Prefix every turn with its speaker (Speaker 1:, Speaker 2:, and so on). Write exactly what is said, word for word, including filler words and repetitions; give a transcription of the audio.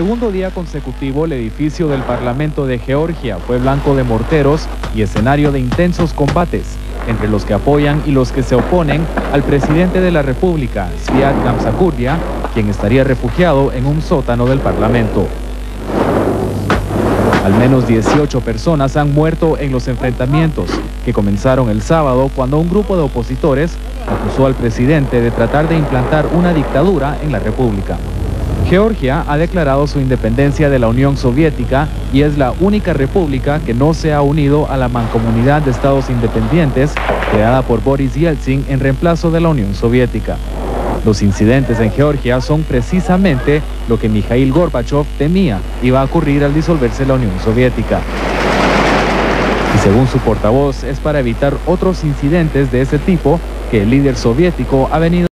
Speaker 1: segundo día consecutivo, el edificio del Parlamento de Georgia fue blanco de morteros y escenario de intensos combates entre los que apoyan y los que se oponen al presidente de la República, Sviat Gamsakhuria, quien estaría refugiado en un sótano del Parlamento. Al menos dieciocho personas han muerto en los enfrentamientos, que comenzaron el sábado cuando un grupo de opositores acusó al presidente de tratar de implantar una dictadura en la República. Georgia ha declarado su independencia de la Unión Soviética y es la única república que no se ha unido a la mancomunidad de estados independientes creada por Boris Yeltsin en reemplazo de la Unión Soviética. Los incidentes en Georgia son precisamente lo que Mikhail Gorbachev temía iba a ocurrir al disolverse la Unión Soviética. Y según su portavoz, es para evitar otros incidentes de ese tipo que el líder soviético ha venido